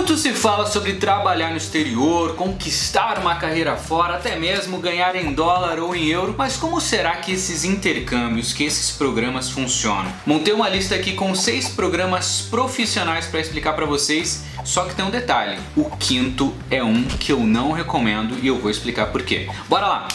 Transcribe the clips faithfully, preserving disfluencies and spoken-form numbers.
Muito se fala sobre trabalhar no exterior, conquistar uma carreira fora, até mesmo ganhar em dólar ou em euro, mas como será que esses intercâmbios, que esses programas funcionam? Montei uma lista aqui com seis programas profissionais para explicar para vocês, só que tem um detalhe, o quinto é um que eu não recomendo e eu vou explicar por quê. Bora lá!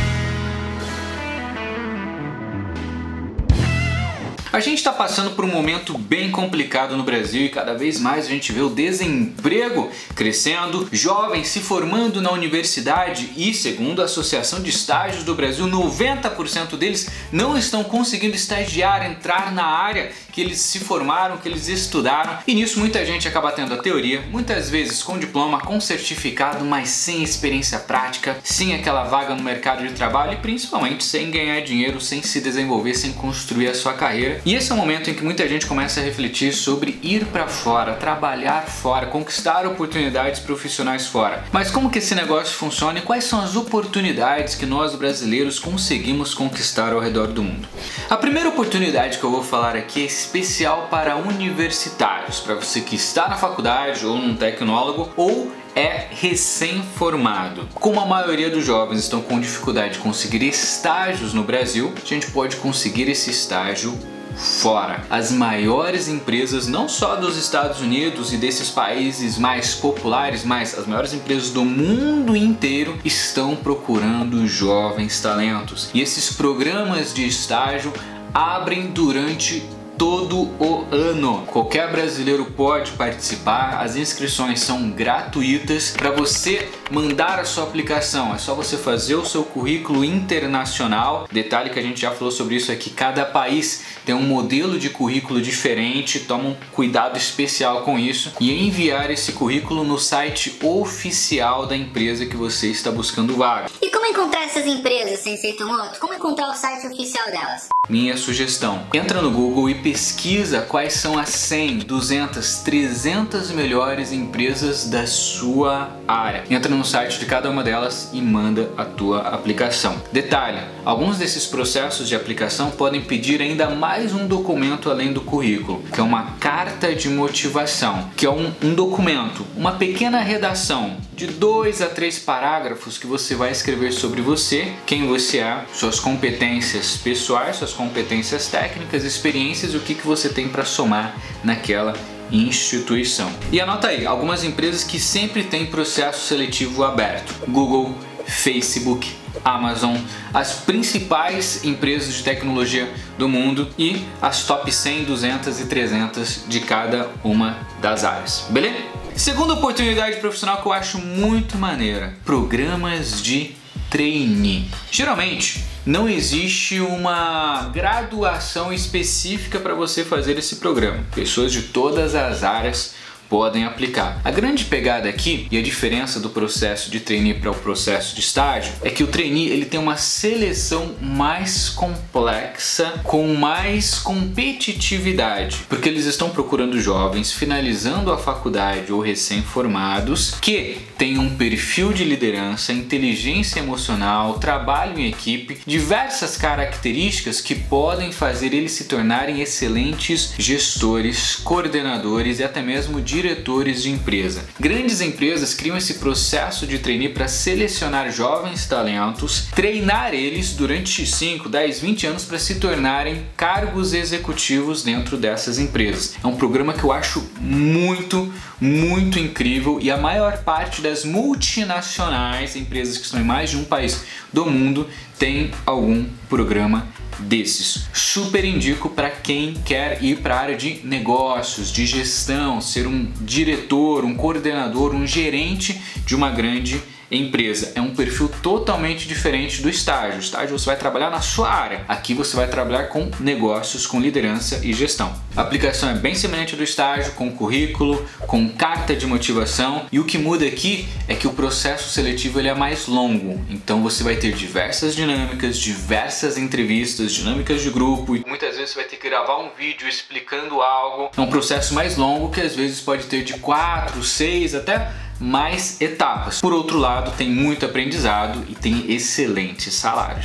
A gente está passando por um momento bem complicado no Brasil e cada vez mais a gente vê o desemprego crescendo, jovens se formando na universidade e, segundo a Associação de Estágios do Brasil, noventa por cento deles não estão conseguindo estagiar, entrar na área que eles se formaram, que eles estudaram. E nisso muita gente acaba tendo a teoria, muitas vezes com diploma, com certificado, mas sem experiência prática, sem aquela vaga no mercado de trabalho e principalmente sem ganhar dinheiro, sem se desenvolver, sem construir a sua carreira. E esse é o momento em que muita gente começa a refletir sobre ir para fora, trabalhar fora, conquistar oportunidades profissionais fora. Mas como que esse negócio funciona e quais são as oportunidades que nós brasileiros conseguimos conquistar ao redor do mundo? A primeira oportunidade que eu vou falar aqui é especial para universitários, para você que está na faculdade ou num tecnólogo ou é recém-formado. Como a maioria dos jovens estão com dificuldade de conseguir estágios no Brasil, a gente pode conseguir esse estágio fora. As maiores empresas, não só dos Estados Unidos e desses países mais populares, mas as maiores empresas do mundo inteiro estão procurando jovens talentos. E esses programas de estágio abrem durante todo o ano. Qualquer brasileiro pode participar, as inscrições são gratuitas. Para você mandar a sua aplicação, é só você fazer o seu currículo internacional. Detalhe que a gente já falou sobre isso aqui, cada país tem um modelo de currículo diferente, toma um cuidado especial com isso e enviar esse currículo no site oficial da empresa que você está buscando vaga. E como encontrar essas empresas, Sensei Tomoto? Como encontrar o site oficial delas? Minha sugestão, entra no Google e pesquisa quais são as cem, duzentas, trezentas melhores empresas da sua área. Entra no site de cada uma delas e manda a tua aplicação. Detalhe, alguns desses processos de aplicação podem pedir ainda mais um documento além do currículo, que é uma carta de motivação, que é um, um documento, uma pequena redação de dois a três parágrafos que você vai escrever sobre você, quem você é, suas competências pessoais, suas competências técnicas, experiências e o que, que você tem para somar naquela instituição. E anota aí, algumas empresas que sempre têm processo seletivo aberto: Google, Facebook, Amazon, as principais empresas de tecnologia do mundo e as top cem, duzentas e trezentas de cada uma das áreas, beleza? Segunda oportunidade profissional que eu acho muito maneira: programas de trainee. Geralmente não existe uma graduação específica para você fazer esse programa. Pessoas de todas as áreas podem aplicar. A grande pegada aqui e a diferença do processo de trainee para o processo de estágio é que o trainee ele tem uma seleção mais complexa, com mais competitividade, porque eles estão procurando jovens finalizando a faculdade ou recém-formados que têm um perfil de liderança, inteligência emocional, trabalho em equipe, diversas características que podem fazer eles se tornarem excelentes gestores, coordenadores e até mesmo diretores de empresa. Grandes empresas criam esse processo de trainee para selecionar jovens talentos, treinar eles durante cinco, dez, vinte anos para se tornarem cargos executivos dentro dessas empresas. É um programa que eu acho muito, muito incrível e a maior parte das multinacionais, empresas que estão em mais de um país do mundo, tem algum programa desses. Super indico para quem quer ir para a área de negócios, de gestão, ser um diretor, um coordenador, um gerente de uma grande empresa. É um perfil totalmente diferente do estágio. O estágio você vai trabalhar na sua área. Aqui você vai trabalhar com negócios, com liderança e gestão. A aplicação é bem semelhante do estágio, com currículo, com carta de motivação, e o que muda aqui é que o processo seletivo ele é mais longo. Então você vai ter diversas dinâmicas, diversas entrevistas, dinâmicas de grupo, e muitas vezes você vai ter que gravar um vídeo explicando algo. É um processo mais longo que às vezes pode ter de quatro, seis até mais etapas. Por outro lado, tem muito aprendizado e tem excelentes salários.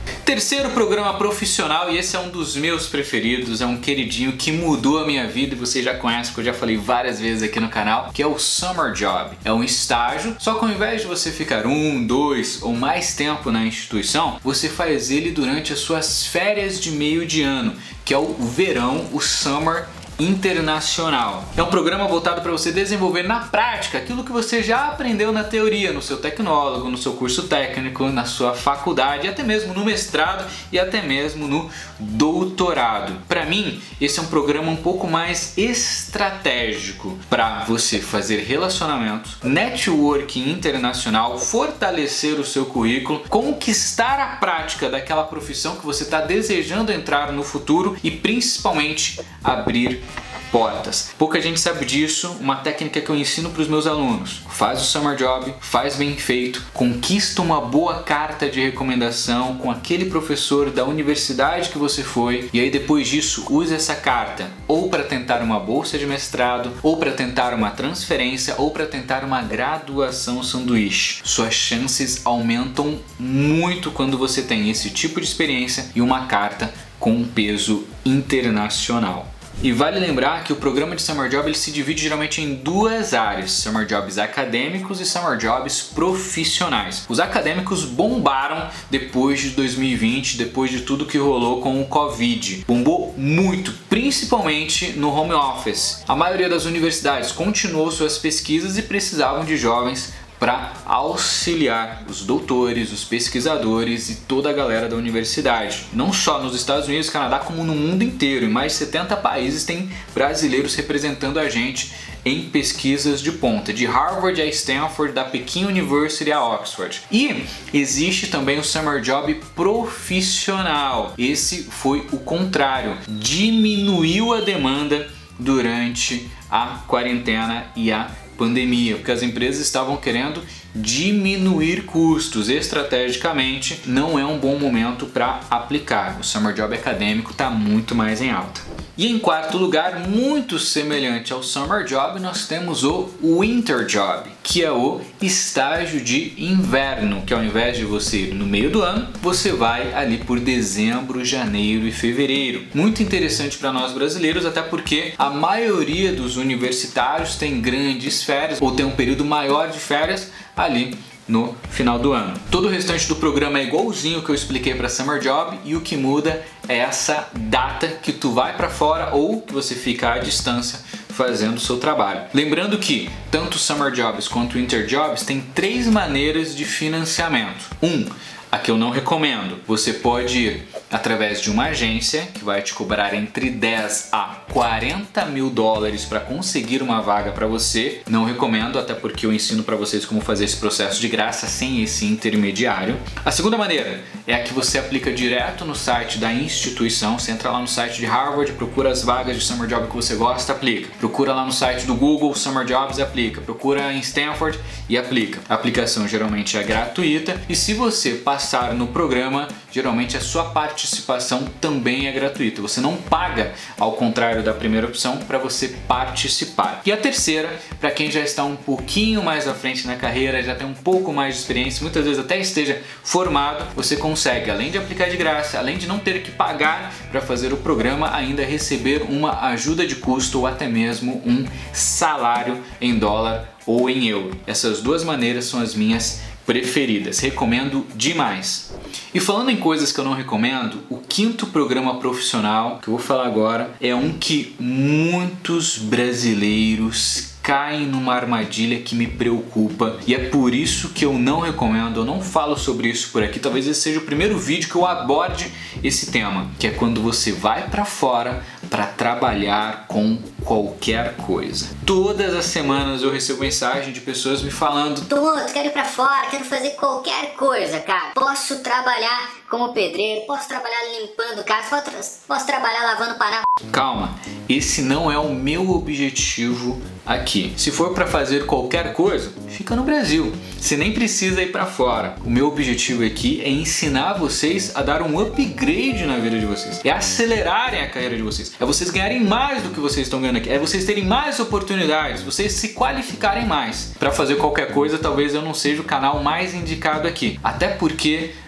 Terceiro programa profissional, e esse é um dos meus preferidos, é um queridinho que mudou a minha vida e você já conhece, porque eu já falei várias vezes aqui no canal, que é o Summer Job. É um estágio, só que ao invés de você ficar um, dois ou mais tempo na instituição, você faz ele durante as suas férias de meio de ano, que é o verão, o Summer Internacional. É um programa voltado para você desenvolver na prática aquilo que você já aprendeu na teoria, no seu tecnólogo, no seu curso técnico, na sua faculdade, até mesmo no mestrado e até mesmo no doutorado. Para mim, esse é um programa um pouco mais estratégico para você fazer relacionamentos, networking internacional, fortalecer o seu currículo, conquistar a prática daquela profissão que você está desejando entrar no futuro e principalmente abrir portas. Pouca gente sabe disso, uma técnica que eu ensino para os meus alunos. Faz o Summer Job, faz bem feito, conquista uma boa carta de recomendação com aquele professor da universidade que você foi e aí depois disso use essa carta ou para tentar uma bolsa de mestrado, ou para tentar uma transferência, ou para tentar uma graduação sanduíche. Suas chances aumentam muito quando você tem esse tipo de experiência e uma carta com um peso internacional. E vale lembrar que o programa de Summer Job ele se divide geralmente em duas áreas, Summer Jobs acadêmicos e Summer Jobs profissionais. Os acadêmicos bombaram depois de dois mil e vinte, depois de tudo que rolou com o Covid. Bombou muito, principalmente no home office. A maioria das universidades continuou suas pesquisas e precisavam de jovens para auxiliar os doutores, os pesquisadores e toda a galera da universidade. Não só nos Estados Unidos, Canadá, como no mundo inteiro. Em mais de setenta países tem brasileiros representando a gente em pesquisas de ponta, de Harvard a Stanford, da Peking University a Oxford. E existe também o Summer Job profissional. Esse foi o contrário, diminuiu a demanda durante a quarentena e a pandemia, porque as empresas estavam querendo diminuir custos. Estrategicamente, não é um bom momento para aplicar. O Summer Job acadêmico está muito mais em alta. E em quarto lugar, muito semelhante ao Summer Job, nós temos o Winter Job, que é o estágio de inverno, que ao invés de você ir no meio do ano, você vai ali por dezembro, janeiro e fevereiro. Muito interessante para nós brasileiros, até porque a maioria dos universitários tem grandes férias ou tem um período maior de férias ali no final do ano. Todo o restante do programa é igualzinho que eu expliquei para Summer Job e o que muda é essa data que tu vai para fora ou que você fica à distância fazendo o seu trabalho. Lembrando que tanto Summer Jobs quanto Winter Jobs tem três maneiras de financiamento. Um, a que eu não recomendo. Você pode ir através de uma agência que vai te cobrar entre dez a quarenta mil dólares para conseguir uma vaga para você. Não recomendo, até porque eu ensino para vocês como fazer esse processo de graça sem esse intermediário. A segunda maneira é a que você aplica direto no site da instituição. Você entra lá no site de Harvard, procura as vagas de Summer Job que você gosta, aplica. Procura lá no site do Google Summer Jobs, aplica. Procura em Stanford e aplica. A aplicação geralmente é gratuita e se você passar no programa, geralmente a sua participação também é gratuita. Você não paga, ao contrário da primeira opção, para você participar. E a terceira, para quem já está um pouquinho mais à frente na carreira, já tem um pouco mais de experiência, muitas vezes até esteja formado, você consegue, além de aplicar de graça, além de não ter que pagar para fazer o programa, ainda receber uma ajuda de custo ou até mesmo um salário em dólar ou em euro. Essas duas maneiras são as minhas preferidas, recomendo demais. E falando em coisas que eu não recomendo, o quinto programa profissional que eu vou falar agora é um que muitos brasileiros caem numa armadilha que me preocupa e é por isso que eu não recomendo, eu não falo sobre isso por aqui. Talvez esse seja o primeiro vídeo que eu aborde esse tema, que é quando você vai para fora para trabalhar com qualquer coisa. Todas as semanas eu recebo mensagem de pessoas me falando: Tomoto, quero ir pra fora, quero fazer qualquer coisa, cara. Posso trabalhar como pedreiro, posso trabalhar limpando casa, posso, tra posso trabalhar lavando panela. Calma, esse não é o meu objetivo aqui. Se for para fazer qualquer coisa, fica no Brasil. Você nem precisa ir para fora. O meu objetivo aqui é ensinar vocês a dar um upgrade na vida de vocês. É acelerarem a carreira de vocês. É vocês ganharem mais do que vocês estão ganhando aqui. É vocês terem mais oportunidades. Vocês se qualificarem mais. Para fazer qualquer coisa, talvez eu não seja o canal mais indicado aqui. Até porque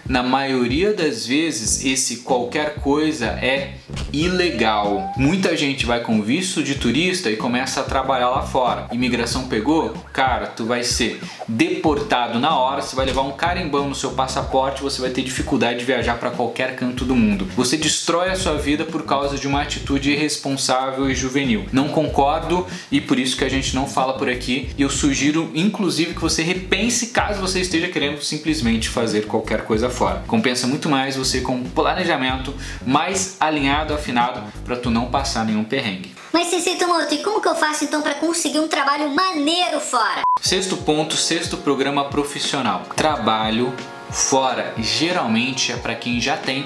Na maioria das vezes, esse qualquer coisa é ilegal. Muita gente vai com visto de turista e começa a trabalhar lá fora. Imigração pegou? Cara, tu vai ser deportado na hora, você vai levar um carimbão no seu passaporte, você vai ter dificuldade de viajar para qualquer canto do mundo. Você destrói a sua vida por causa de uma atitude irresponsável e juvenil. Não concordo e por isso que a gente não fala por aqui. E eu sugiro, inclusive, que você repense caso você esteja querendo simplesmente fazer qualquer coisa fora. Compensa muito mais você com um planejamento mais alinhado, afinado, para tu não passar nenhum perrengue. Mas Sensei Tomoto, e como que eu faço então para conseguir um trabalho maneiro fora? Sexto ponto, sexto programa profissional. Trabalho fora geralmente é para quem já tem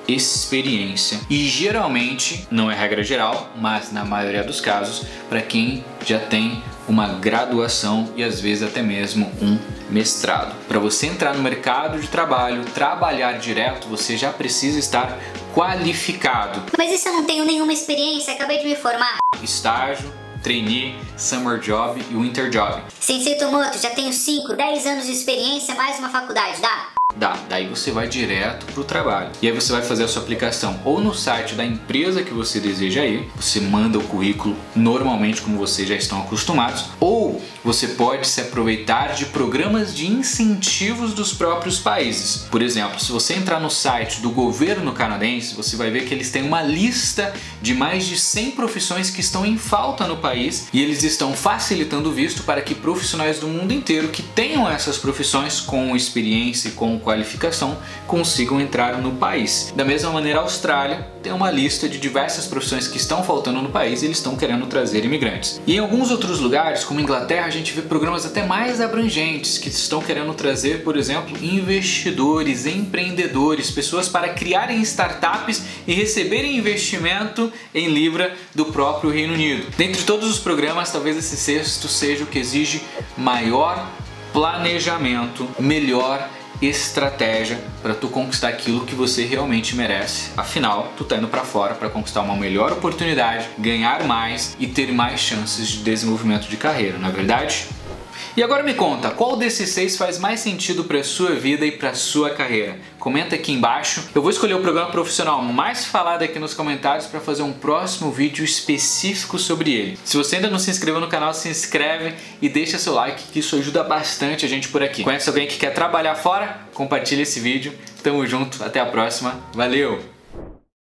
experiência e geralmente, não é regra geral, mas na maioria dos casos, para quem já tem uma graduação e às vezes até mesmo um mestrado. Para você entrar no mercado de trabalho, trabalhar direto, você já precisa estar qualificado. Mas isso eu não tenho nenhuma experiência, acabei de me formar. Estágio, trainee, summer job e winter job. Sensei Tomoto, já tenho cinco, dez anos de experiência mais uma faculdade, dá? Dá, daí você vai direto para o trabalho. E aí você vai fazer a sua aplicação ou no site da empresa que você deseja ir, você manda o currículo normalmente como vocês já estão acostumados, ou você pode se aproveitar de programas de incentivos dos próprios países. Por exemplo, se você entrar no site do governo canadense, você vai ver que eles têm uma lista de mais de cem profissões que estão em falta no país e eles estão facilitando o visto para que profissionais do mundo inteiro que tenham essas profissões com experiência e com qualificação consigam entrar no país. Da mesma maneira, a Austrália tem uma lista de diversas profissões que estão faltando no país e eles estão querendo trazer imigrantes. E em alguns outros lugares, como Inglaterra, a gente vê programas até mais abrangentes que estão querendo trazer, por exemplo, investidores, empreendedores, pessoas para criarem startups e receberem investimento em libra do próprio Reino Unido. Dentre todos os programas, talvez esse sexto seja o que exige maior planejamento, melhor estratégia para tu conquistar aquilo que você realmente merece. Afinal, tu tá indo para fora para conquistar uma melhor oportunidade, ganhar mais e ter mais chances de desenvolvimento de carreira, não é verdade? E agora me conta, qual desses seis faz mais sentido para a sua vida e para a sua carreira? Comenta aqui embaixo. Eu vou escolher o programa profissional mais falado aqui nos comentários para fazer um próximo vídeo específico sobre ele. Se você ainda não se inscreveu no canal, se inscreve e deixa seu like, que isso ajuda bastante a gente por aqui. Conhece alguém que quer trabalhar fora? Compartilha esse vídeo. Tamo junto, até a próxima. Valeu!